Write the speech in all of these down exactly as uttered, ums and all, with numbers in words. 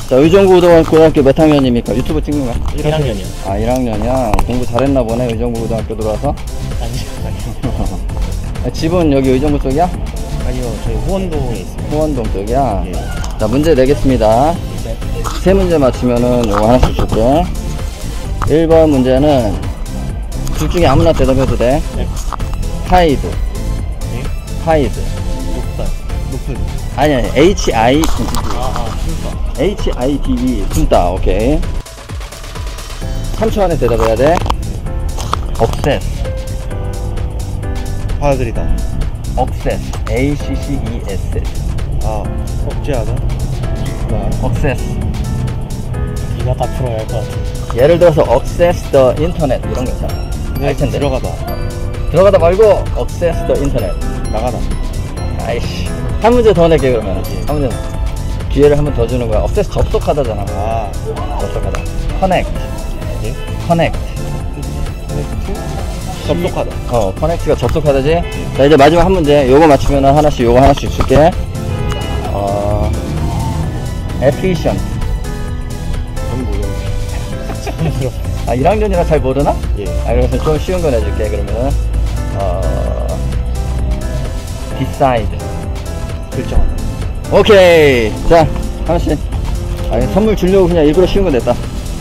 자, 의정부고등학교 몇 학년입니까? 유튜브 찍는 거야? 일 학년이요. 아, 일 학년이야. 공부 잘했나 보네, 의정부고등학교 들어와서. 아니요. 아, 집은 여기 의정부 쪽이야? 아니요, 저희 후원동에 있습니다. 후원동 쪽이야? 예. 자, 문제 내겠습니다. 네. 세 문제 맞추면은 요거 하나씩 줄게. 일 번 문제는 둘 중에 아무나 대답해도 돼. 네. 하이드. 네. 하이드. 높다. 높은. 아니, 아니, 에이치 아이 디 비. 아, 아, 숨다. 에이치 아이 디 비. 숨다. 오케이. 삼 초 안에 대답해야 돼. 억세스. 받아들이다. 억세스. 에이 씨 씨 이 에스 에스. 아, 억제하다. 억세스. 네가 다 풀어야 할 것 같아. 예를 들어서 access the internet 이런 거 있잖아. 알 텐데. 들어가다. 들어가다 말고 access the internet. 나가다. 아이씨. 한 문제 더 낼게 그러면. 한 문제 기회를 한 번 더 주는 거야. access 접속하다잖아. 아, 접속하다. connect. 예? connect. 접속하다. 어, connect가 접속하다지. 자, 이제 마지막 한 문제. 요거 맞추면 하나씩 요거 하나씩 줄게. 어, efficient. 전 모르겠네. 아, 일 학년이라 잘 모르나? 예. 아, 그래서 좀 쉬운 거 내줄게. 그러면은 어, decide. 결정하다. 오케이. 자, 하나씩. 아, 선물 주려고 그냥 일부러 쉬운 거 냈다.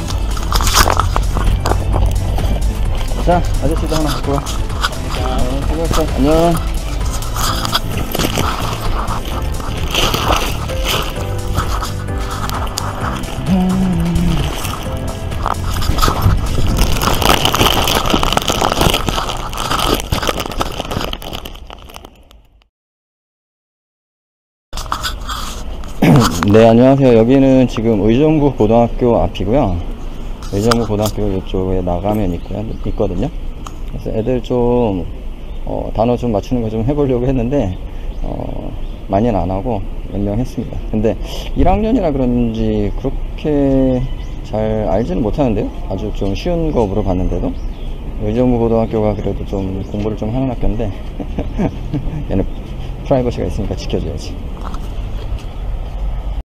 자, 아저씨도 하나 갖고 와. 어, 수고했어. 안녕. 네, 안녕하세요. 여기는 지금 의정부 고등학교 앞이고요. 의정부 고등학교 이쪽에 나가면 있고요, 있거든요. 그래서 애들 좀 어, 단어 좀 맞추는 거 좀 해보려고 했는데 어, 많이는 안 하고 몇 명 했습니다. 근데 일 학년이라 그런지 그렇게 잘 알지는 못하는데요. 아주 좀 쉬운 거 물어봤는데도. 의정부 고등학교가 그래도 좀 공부를 좀 하는 학교인데 얘는 프라이버시가 있으니까 지켜줘야지.